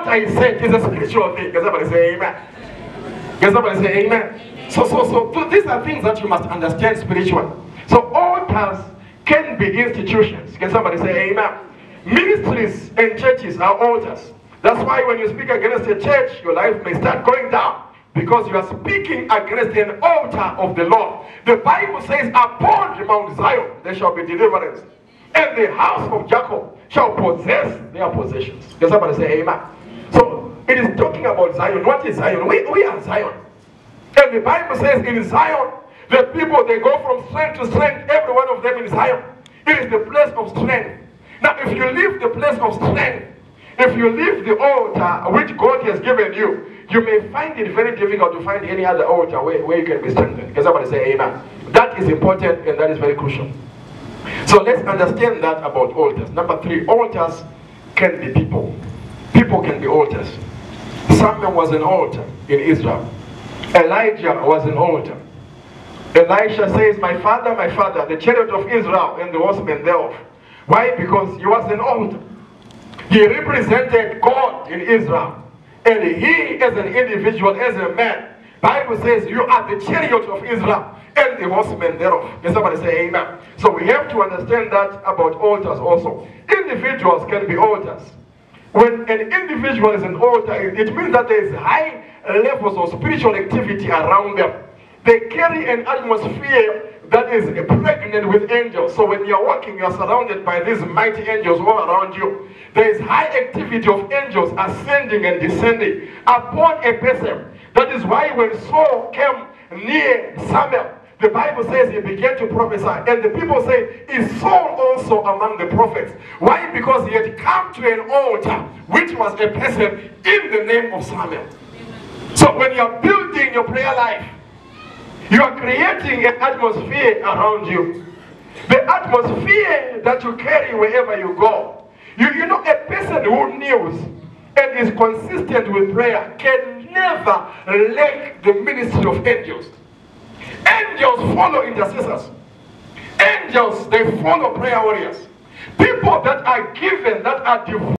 altar is set is a spiritual thing. Can somebody say amen? Can somebody say amen? So these are things that you must understand spiritually. So altars can be institutions. Can somebody say amen? Ministries and churches are altars. That's why when you speak against a church, your life may start going down. Because you are speaking against an altar of the Lord. The Bible says, upon Mount Zion there shall be deliverance. And the house of Jacob shall possess their possessions. Can somebody say amen? So it is talking about Zion. What is Zion? We are Zion. And the Bible says in Zion, the people, they go from strength to strength. Every one of them in Zion. It is the place of strength. Now if you leave the place of strength, if you leave the altar which God has given you, you may find it very difficult to find any other altar where you can be strengthened. Can somebody say amen? That is important and that is very crucial. So let's understand that about altars. Number 3, altars can be people. People can be altars. Samuel was an altar in Israel. Elijah was an altar. Elisha says, my father, the chariot of Israel and the horsemen thereof. Why? Because he was an altar. He represented God in Israel. And he, as an individual, as a man, Bible says, you are the chariot of Israel and the horsemen thereof. Can somebody say amen? So we have to understand that about altars also. Individuals can be altars. When an individual is an altar, it means that there is high levels of spiritual activity around them. They carry an atmosphere that is pregnant with angels. So when you're walking, you're surrounded by these mighty angels all around you. There is high activity of angels ascending and descending upon a person. That is why when Saul came near Samuel, the Bible says he began to prophesy. And the people say, is Saul also among the prophets? Why? Because he had come to an altar, which was a person in the name of Samuel. So when you're building your prayer life, you are creating an atmosphere around you. The atmosphere that you carry wherever you go. You know, a person who kneels and is consistent with prayer can never lack the ministry of angels. Angels follow intercessors. Angels, they follow prayer warriors. People that are given, that are devoted